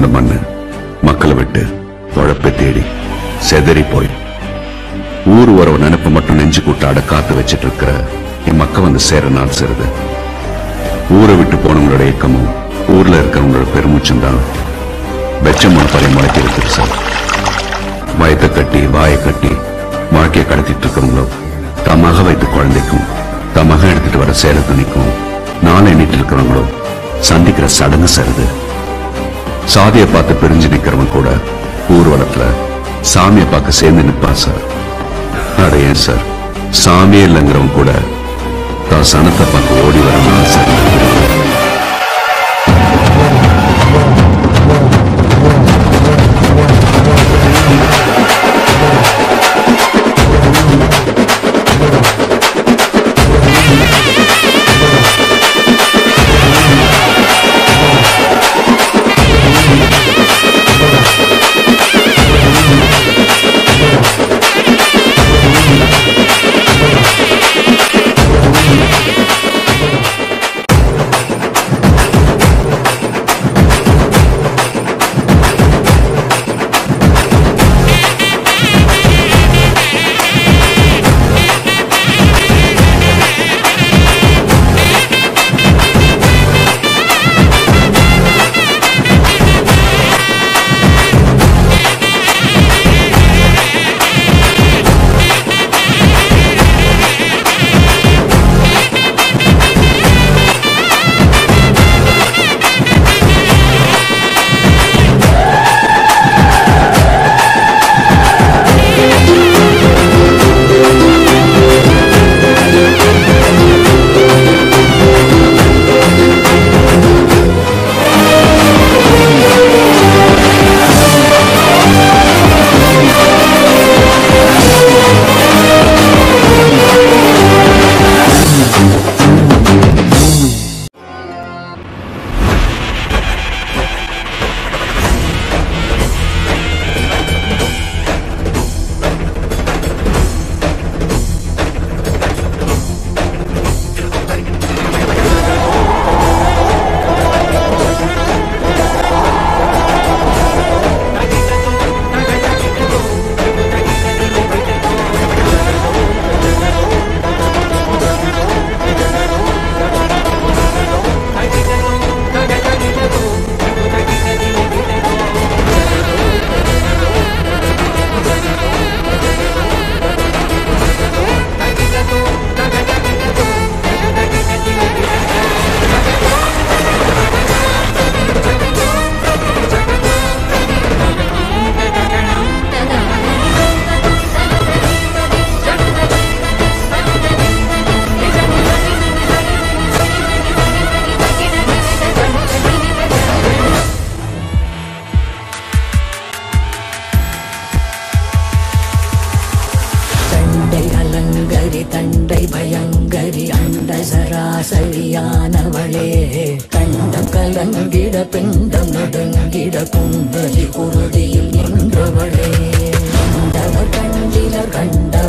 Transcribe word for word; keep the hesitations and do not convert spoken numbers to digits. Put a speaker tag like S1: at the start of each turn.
S1: பிறந்த மண்ணு மக்களை விட்டு உழப்பை தேடி செதறி போய் ஊர் உறவு நினைப்பு மட்டும் நெஞ்சு கூட்டாட காத்து வச்சிட்டு இருக்கிற என் மக்க வந்து சேர நாள் சேருது. ஊரை விட்டு போனவங்களோட இயக்கமும் ஊர்ல இருக்கிறவங்களோட பெருமூச்சும் தான் வெச்சமான பழைய முளைக்க இருக்குது சார். வயத்தை கட்டி வாயை கட்டி வாழ்க்கையை கடத்திட்டு இருக்கிறவங்களோ தமாக வைத்த குழந்தைக்கும் தமாக எடுத்துட்டு வர சேர துணிக்கும் நாளை எண்ணிட்டு இருக்கிறவங்களோ சந்திக்கிற சடங்கு சருது. சாதியை பார்த்து பிரிஞ்சு நிக்கிறவங்க கூட ஊர்வலத்துல சாமியை பார்க்க சேர்ந்து நிற்பான் சார். அட ஏன் சார், சாமியே இல்லைங்கிறவங்க கூட தான் சனத்தை பார்த்து ஓடி வரணும் சார்.
S2: சராசரியானவளே கண்டம் கலங்கிட பெண்டம் நடுங்கிட குந்தலி குருதியில் நின்றவளே கண்டவர் கண்டில கண்ட